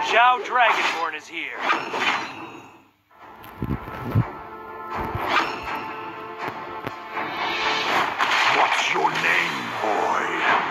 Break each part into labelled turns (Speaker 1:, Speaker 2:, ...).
Speaker 1: Zhao Dragonborn is here.
Speaker 2: What's your name, boy?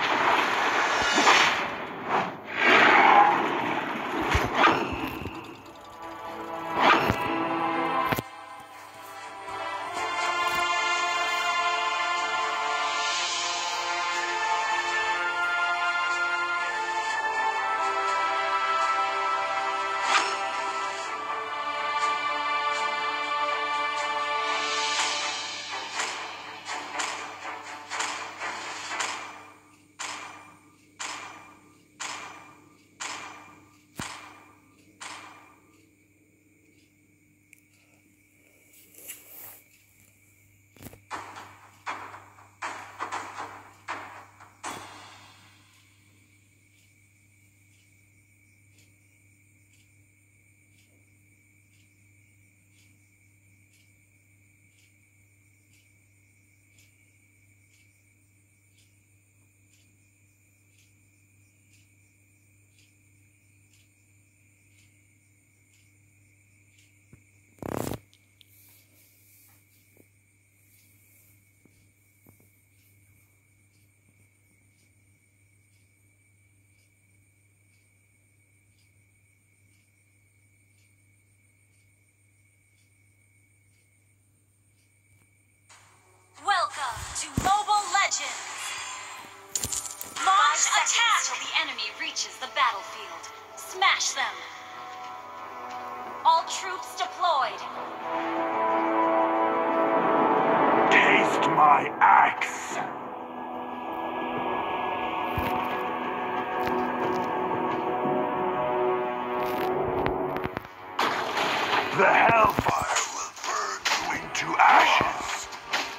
Speaker 3: Welcome to Mobile Legends! Launch attack till the enemy reaches the battlefield. Smash them! All troops deployed.
Speaker 2: Taste my axe. The hellfire will burn you into ashes.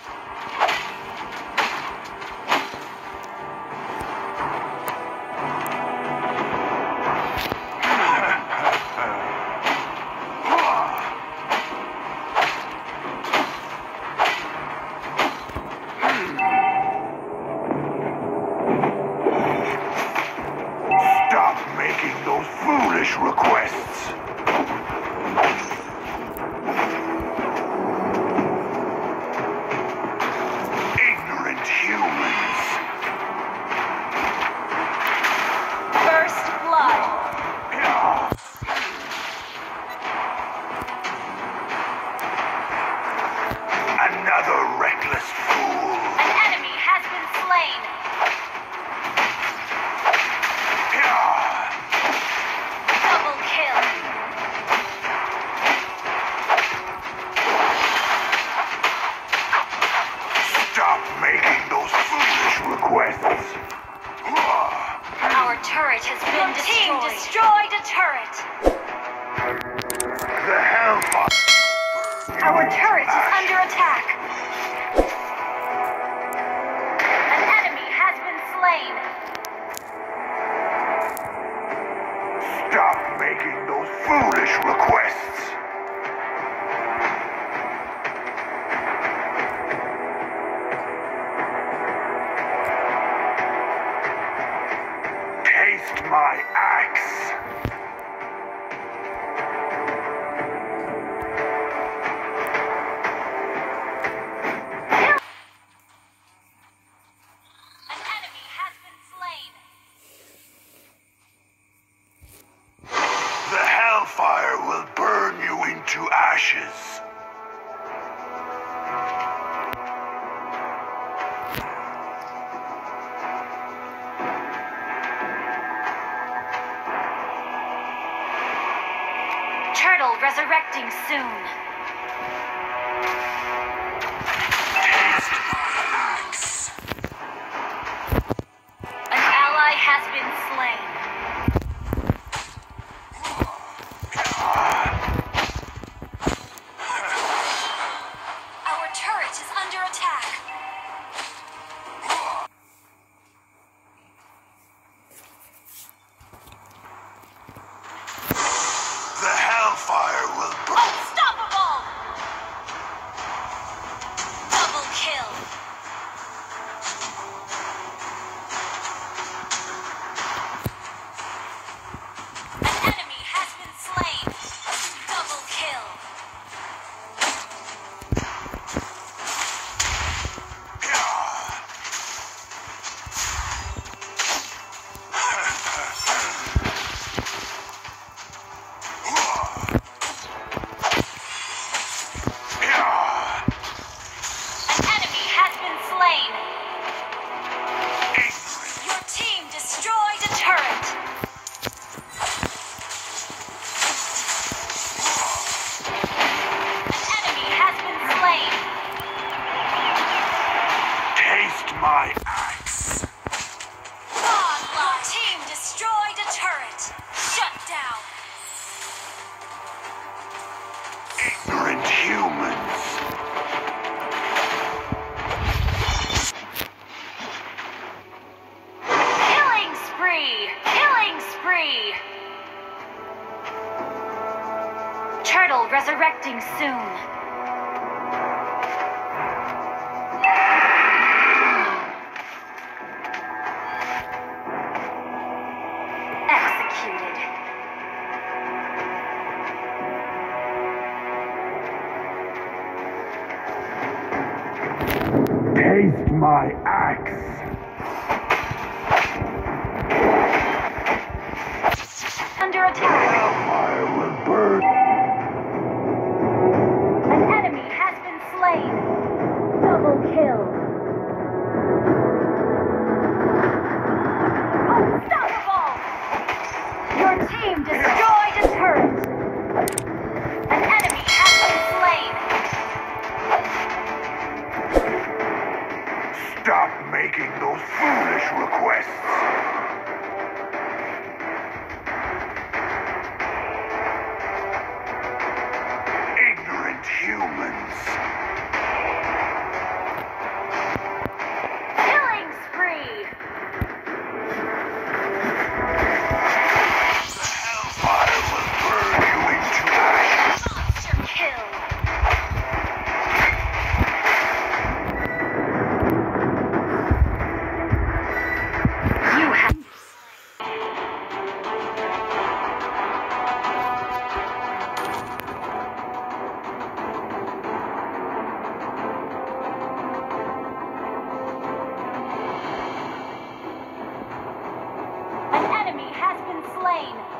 Speaker 2: Stop making those foolish requests. Ignorant humans.
Speaker 3: First blood.
Speaker 2: Another reckless fool.
Speaker 3: An enemy has been slain. Double kill.
Speaker 2: Stop making those foolish requests.
Speaker 3: Our turret has been destroyed. Team destroyed a turret.
Speaker 2: The hellfire.
Speaker 3: Our turret is under attack. An enemy has been slain.
Speaker 2: Stop making those foolish requests. Taste my axe.
Speaker 3: An enemy has been slain.
Speaker 2: The hellfire will burn you into ashes.
Speaker 3: Turtle resurrecting soon.
Speaker 2: Taste my axe.
Speaker 3: An ally has been slain. Our turret is under attack.
Speaker 2: The hellfire will burn.
Speaker 3: Unstoppable!
Speaker 2: my axe.
Speaker 3: Your team destroyed a turret. Shut down.
Speaker 2: Ignorant humans.
Speaker 3: Killing spree! Killing spree! Turtle resurrecting soon. Executed.
Speaker 2: Taste my axe.
Speaker 3: Under attack.
Speaker 2: I will burn.
Speaker 3: An enemy has been slain. Double kill. Unstoppable! Your team destroyed a turret. An enemy has been slain.
Speaker 2: Stop making those foolish requests. Ignorant humans.
Speaker 3: Killing spree.
Speaker 2: I will burn you into ash.
Speaker 3: Monster kill. You have. An enemy has been slain.